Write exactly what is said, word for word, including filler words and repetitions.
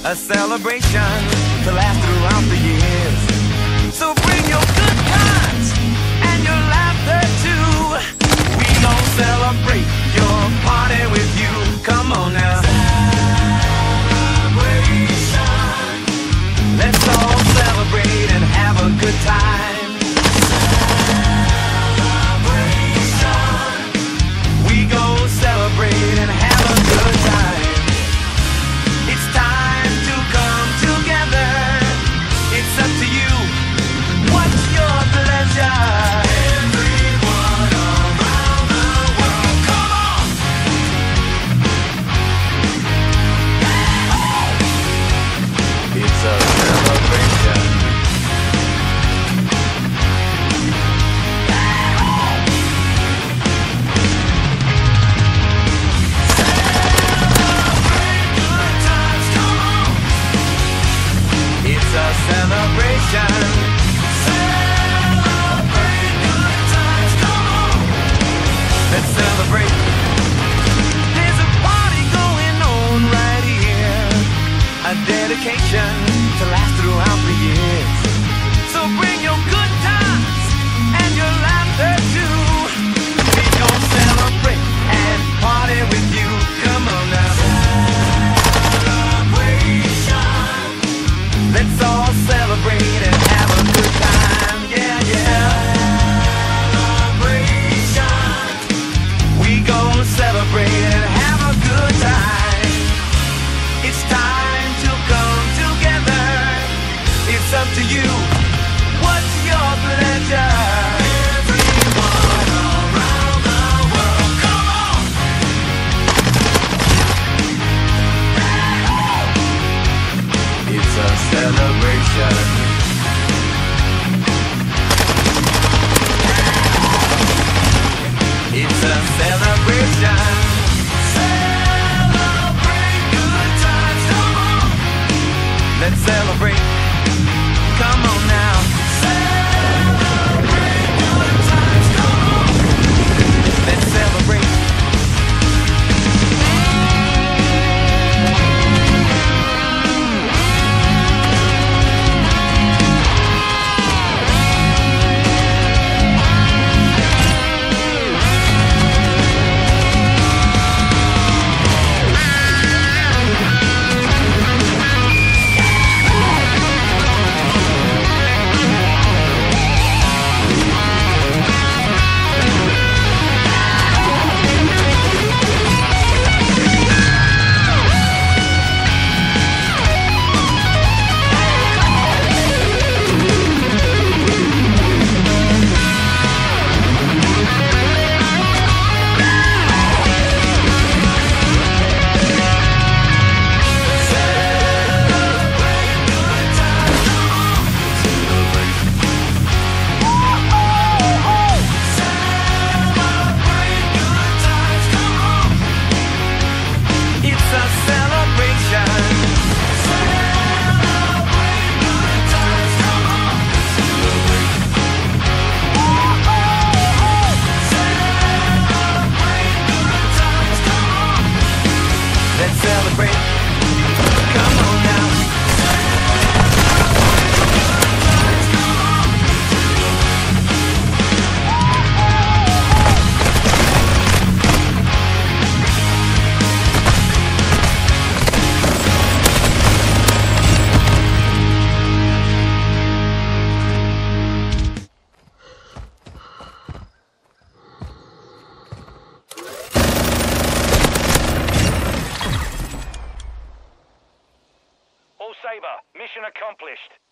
a celebration to last throughout the years. So bring your good times and your laughter too. We gon' celebrate your party with you. Come on now. Celebration. Let's all celebrate and have a good time. Celebration. We gon' celebrate and have a good time. It's time to come together. It's up to you. What's your pleasure? Everyone around the world, come on! It's a celebration. Celebrate good times, come on! It's a celebration. Celebrate good times, come on! Let's celebrate. There's a party going on right here, a dedication to last throughout the years. So bring your good times and your laughter too. We gon' celebrate and party with you. Come on now. Celebration. Let's all celebrate and have a good time. Yeah, yeah. Celebration. We gon' celebrate and have a good time. It's time to come together. It's up to you. What's your pleasure? Everyone around the world, come on! It's a celebration. It's a celebration. Celebrate good times, come on! Let's celebrate. Come on now. Celebrate good times, come on! Let's celebrate. Celebrate. Come on now. All Sabre, mission accomplished.